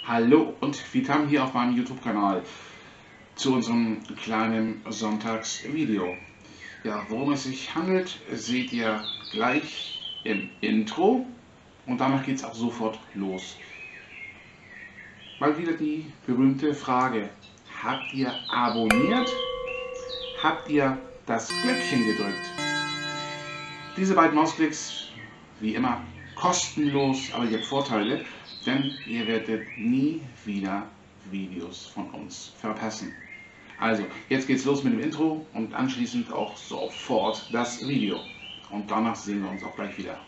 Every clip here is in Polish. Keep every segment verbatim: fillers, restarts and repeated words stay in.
Hallo und willkommen hier auf meinem YouTube-Kanal zu unserem kleinen Sonntagsvideo. Ja, worum es sich handelt, seht ihr gleich im Intro und danach geht es auch sofort los. Mal wieder die berühmte Frage: Habt ihr abonniert? Habt ihr das Glöckchen gedrückt? Diese beiden Mausklicks, wie immer, kostenlos, aber ihr habt Vorteile, denn ihr werdet nie wieder Videos von uns verpassen. Also, jetzt geht's los mit dem Intro und anschließend auch sofort das Video. Und danach sehen wir uns auch gleich wieder.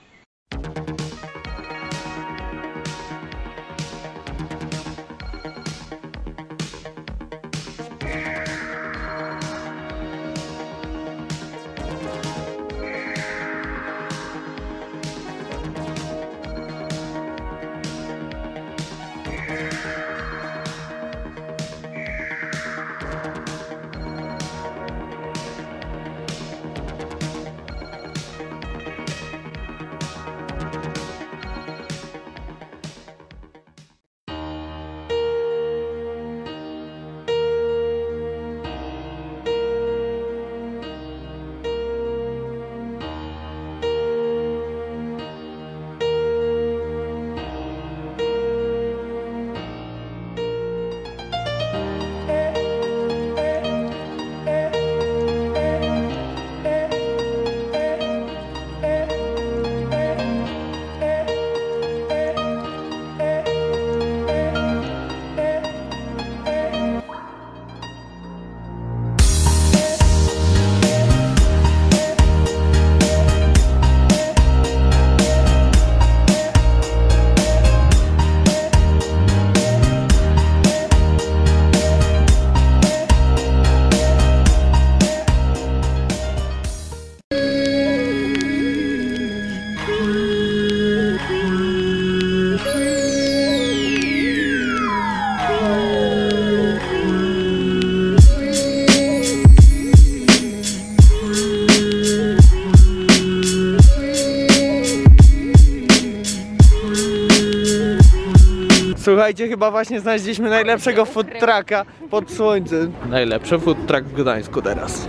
Słuchajcie, chyba właśnie znaleźliśmy najlepszego food trucka pod słońcem. Najlepszy food truck w Gdańsku teraz.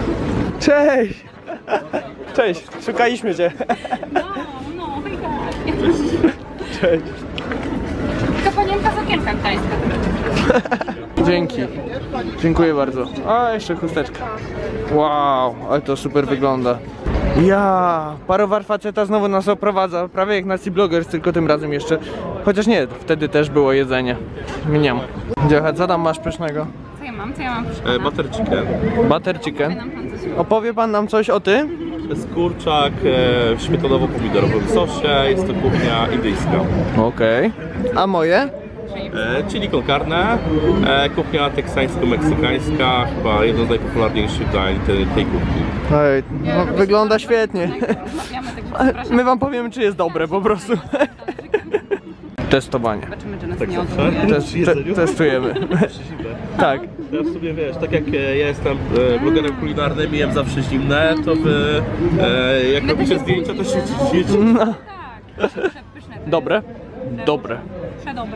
Cześć! Cześć, szukaliśmy cię. No, no, cześć. to panienka z okienka gdańska. Dzięki. Dziękuję bardzo. A, jeszcze chusteczka. Wow, ale to super wygląda. Ja, parowar faceta znowu nas oprowadza, prawie jak na Sea Bloggers, tylko tym razem jeszcze. Chociaż nie, wtedy też było jedzenie. Miniam. Dziocha, co tam masz pysznego? Co ja mam? Co ja mam pysznego? E, butter chicken. Butter chicken. Opowie pan nam coś o tym? Z kurczak e, w śmietanowo-pomidorowym sosie. Jest to kuchnia indyjska. Okej. Okay. A moje? E, chili con carne. E, kuchnia teksańsko-meksykańska. Chyba jedno z najpopularniejszych dań tej, tej kuchni. Oj, no, wygląda świetnie. My wam powiemy, czy jest dobre po prostu. Testowanie. Zobaczymy, czy nas Tak nie zawsze? odwołuje. Te testujemy. Tak. Ja w sobie wiesz, tak jak ja jestem e, blogerem kulinarnym i jem zawsze zimne, to wy e, jak robicie zdjęcia, to się dzieci. No. Tak, pyszne, pyszne. Dobre? Dobre. Przedobre.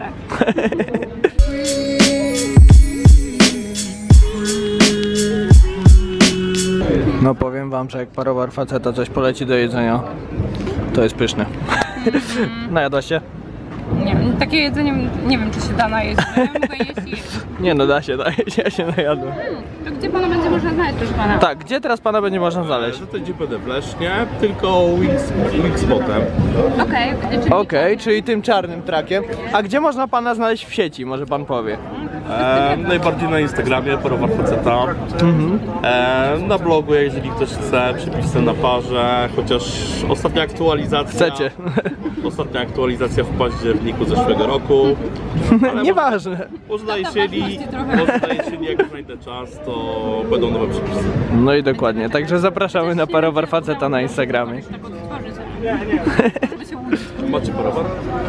No powiem wam, że jak parowar faceta coś poleci do jedzenia, to jest pyszne. Najadłaś się? Nie, takie jedzenie nie wiem, czy się da najeść. Ja mogę jeść i jeść. Nie no, da się, da się, ja się najadłem. Hmm, to gdzie pana będzie można znaleźć, proszę pana? Tak, gdzie teraz pana będzie można znaleźć? Że to gdzie będę w Lesznie, tylko Wings, Wings Spotem. Okej, okay, czyli... Okej, okay, czyli tym czarnym trakiem. A gdzie można pana znaleźć w sieci, może pan powie? E, najbardziej na Instagramie, parowar faceta. Mhm. E, na blogu, jeżeli ktoś chce, przepisy na parze, chociaż ostatnia aktualizacja... Chcecie. Ostatnia aktualizacja w październiku zeszłego roku. Nieważne. Można jesieni, można jesieni, jak znajdę czas, to będą nowe przepisy. No i dokładnie, także zapraszamy na parowar faceta na Instagramie. Tak odtworzyć, żeby się łudzić. Macie parowar?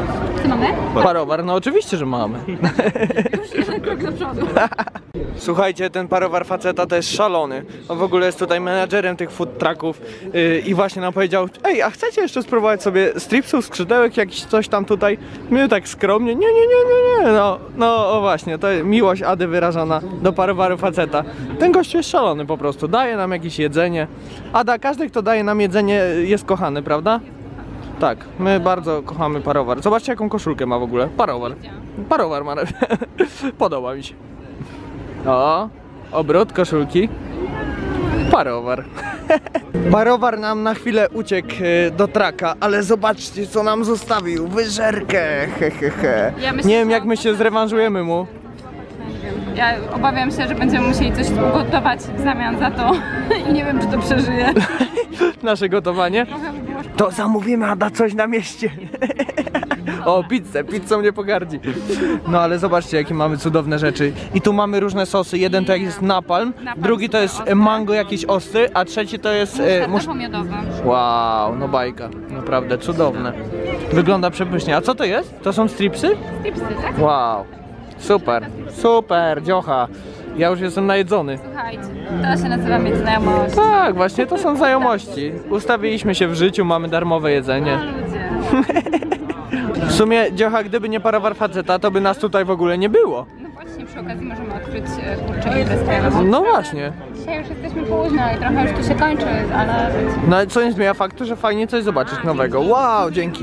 czy mamy? Parowar, no oczywiście, że mamy. Już jeden krok do przodu. Słuchajcie, ten parowar faceta to jest szalony. On w ogóle jest tutaj menadżerem tych food trucków yy, i właśnie nam powiedział: ej, a chcecie jeszcze spróbować sobie stripsów, skrzydełek, jakiś coś tam tutaj? My tak skromnie, nie, nie, nie, nie, nie. No, no o właśnie, to miłość Ady wyrażona do parowaru faceta. Ten gościu jest szalony po prostu, daje nam jakieś jedzenie. Ada, każdy, kto daje nam jedzenie, jest kochany, prawda? Tak, my bardzo kochamy parowar. Zobaczcie, jaką koszulkę ma w ogóle. Parowar. Parowar ma. Podoba mi się. O, obrót koszulki. Parowar. Parowar nam na chwilę uciekł do traka, ale zobaczcie, co nam zostawił. Wyżerkę. He, he, he. Ja myślę, Nie wiem, że jak my się zrewanżujemy mu. Ja obawiam się, że będziemy musieli coś ugotować w zamian za to i nie wiem, czy to przeżyje. Nasze gotowanie. Trochę by było szkoda. To zamówimy, Ada, coś na mieście. O, pizzę, pizzą nie pogardzi. No ale zobaczcie, jakie mamy cudowne rzeczy. I tu mamy różne sosy. Jeden to jest napalm, Napalm drugi to jest ostry. mango jakiś ostry, a trzeci to jest... E, Musztarda pomiodowa. Wow, no bajka. Naprawdę cudowne. Wygląda przepysznie. A co to jest? To są stripsy? Stripsy, tak? Wow. Super, super, dziocha. Ja już jestem najedzony. Słuchajcie, to się nazywa mieć znajomość. Tak, właśnie to są znajomości. Ustawiliśmy się w życiu, mamy darmowe jedzenie. A ludzie. W sumie, dziocha, gdyby nie parowar faceta, to by nas tutaj w ogóle nie było. No właśnie, przy okazji możemy odkryć e, kurczę i wesprę. No właśnie. Dzisiaj już jesteśmy późno i trochę już tu się kończy, ale... No ale co nie zmienia faktu, że fajnie coś zobaczyć nowego. Wow, dzięki.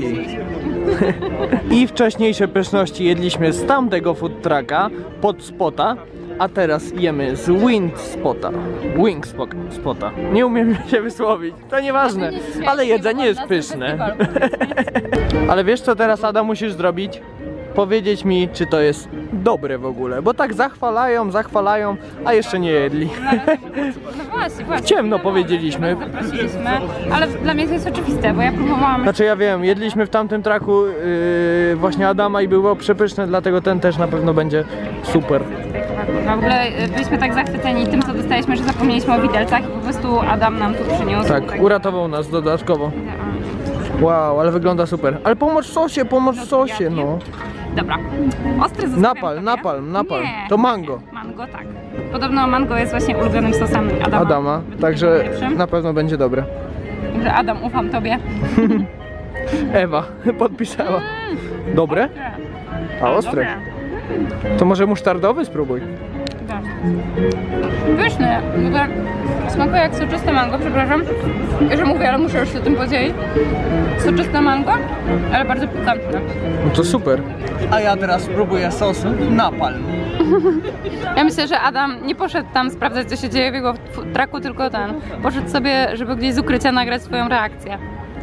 I wcześniejsze pyszności jedliśmy z tamtego food trucka, pod spota, a teraz jemy z Wind Spota. Wing Spota. Nie umiem się wysłowić, to nieważne, ale jedzenie jest pyszne. Ale wiesz, co teraz, Ada, musisz zrobić? Powiedzieć mi, czy to jest dobre w ogóle, bo tak zachwalają, zachwalają, a jeszcze nie jedli. No właśnie, właśnie. Ciemno powiedzieliśmy. Zaprosiliśmy, ale dla mnie to jest oczywiste, bo ja próbowałam... Znaczy ja wiem, jedliśmy w tamtym traku yy, właśnie Adama i było przepyszne, dlatego ten też na pewno będzie super. No w ogóle byliśmy tak zachwyceni tym, co dostaliśmy, że zapomnieliśmy o widelcach i po prostu Adam nam tu przyniósł. Tak, uratował nas dodatkowo. Wow, ale wygląda super. Ale pomóż w sosie, pomóż w sosie, no. Dobra, ostry zostawiam Napalm, tobie. napalm, napalm. Nie. To mango. Mango, tak. Podobno mango jest właśnie ulubionym sosem Adama. Adama, także na pewno będzie dobre. Także Adam, ufam tobie. Ewa podpisała. Dobre? A ostre? To może musztardowy spróbuj. Tak. Pyszny. W ogóle smakuje jak soczyste mango, przepraszam, że mówię, ale muszę już się tym podzielić. Soczyste mango, ale bardzo pikantne. No to super. A ja teraz spróbuję sosu napalm. Ja myślę, że Adam nie poszedł tam sprawdzać, co się dzieje w jego traku, tylko ten. Poszedł sobie, żeby gdzieś z ukrycia nagrać swoją reakcję.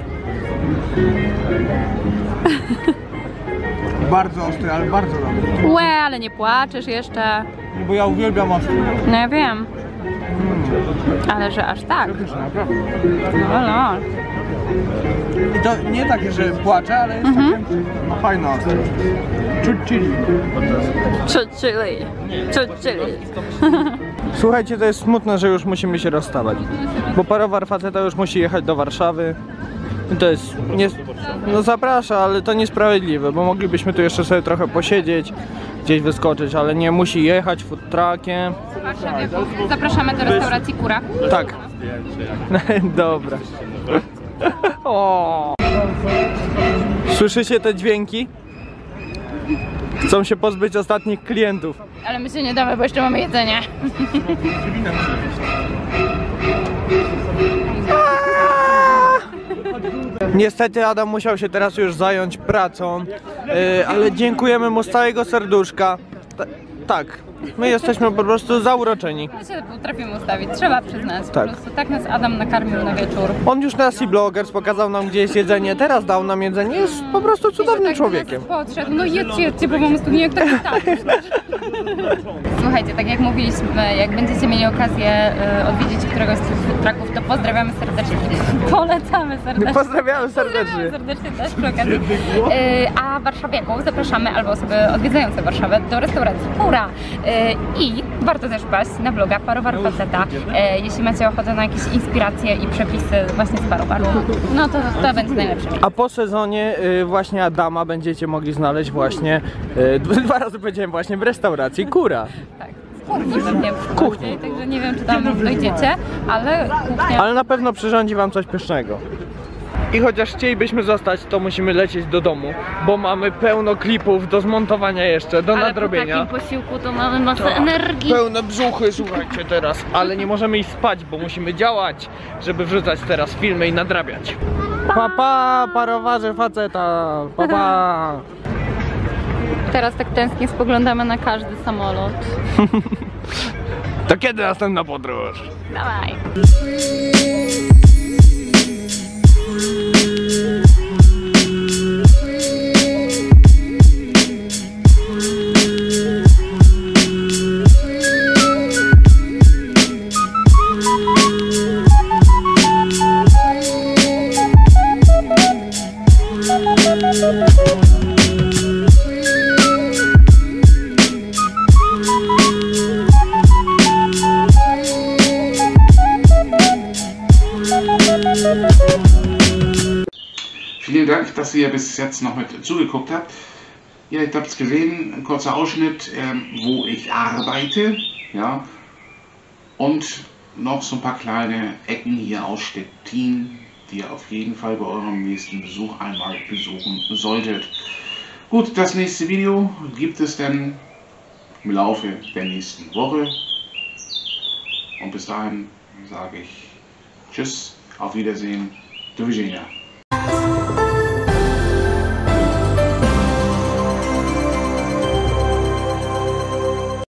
Bardzo ostry, ale bardzo dobry. Łe, ale nie płaczesz jeszcze. Bo ja uwielbiam ostry. No ja wiem. Ale że aż tak. No, no. I to nie takie, że płaczę, ale jest Mhm. takie no, fajne ostre. Czuć chili. Czuć chili. Czuć chili. Słuchajcie, to jest smutne, że już musimy się rozstawać. Bo parowar faceta już musi jechać do Warszawy. I to jest... Nie, no zaprasza, ale to niesprawiedliwe, bo moglibyśmy tu jeszcze sobie trochę posiedzieć, gdzieś wyskoczyć, ale nie, musi jechać food truckiem. W Warszawie zapraszamy do restauracji Kura. Tak. Dobra. O. Słyszycie te dźwięki? Chcą się pozbyć ostatnich klientów. Ale my się nie damy, bo jeszcze mamy jedzenie. Niestety Adam musiał się teraz już zająć pracą, yy, ale dziękujemy mu z całego serduszka. Ta, tak, my jesteśmy po prostu zauroczeni. My się potrafimy ustawić, trzeba przyznać. Tak. Po prostu tak nas Adam nakarmił na wieczór. On już na Sea Bloggers pokazał nam, gdzie jest jedzenie, teraz dał nam jedzenie, jest po prostu cudownym Tak człowiekiem. do nas podszedł, no jedźcie, jedźcie, bo mamy studnię jak taki tatuś. Słuchajcie, tak jak mówiliśmy, jak będziecie mieli okazję y, odwiedzić któregoś z tych food trucków, to pozdrawiamy serdecznie. Polecamy serdecznie. Pozdrawiamy serdecznie. Pozdrawiamy serdecznie też przy okazji. Y, a warszawiaków zapraszamy, albo osoby odwiedzające Warszawę do restauracji Kura. I warto też wpaść na bloga Parowar Faceta, jeśli macie ochotę na jakieś inspiracje i przepisy właśnie z parowaru. No to, to będzie najlepsze. A po sezonie y, właśnie Adama będziecie mogli znaleźć właśnie, y, dwa razy powiedziałem właśnie, w restauracji Kura. Tak. Kuchni pewnie w kuchni, także nie wiem, czy tam dojdziecie, ale kuchnia... Ale na pewno przyrządzi wam coś pysznego. I chociaż chcielibyśmy zostać, to musimy lecieć do domu, bo mamy pełno klipów do zmontowania jeszcze, do ale nadrobienia. Ale po takim posiłku to mamy masę to energii. Pełne brzuchy, słuchajcie teraz, ale nie możemy iść spać, bo musimy działać, żeby wrzucać teraz filmy i nadrabiać. Pa, pa, parowarze faceta, pa, pa. Teraz tak tęsknie spoglądamy na każdy samolot. To kiedy następna podróż? Dawaj. Vielen Dank, dass ihr bis jetzt noch mit zugeguckt habt. Ja, ihr habt es gesehen, ein kurzer Ausschnitt, ähm, wo ich arbeite, ja, und noch so ein paar kleine Ecken hier aus Stettin, die ihr auf jeden Fall bei eurem nächsten Besuch einmal besuchen solltet. Gut, das nächste Video gibt es dann im Laufe der nächsten Woche. Und bis dahin sage ich Tschüss, auf Wiedersehen, do widzenia.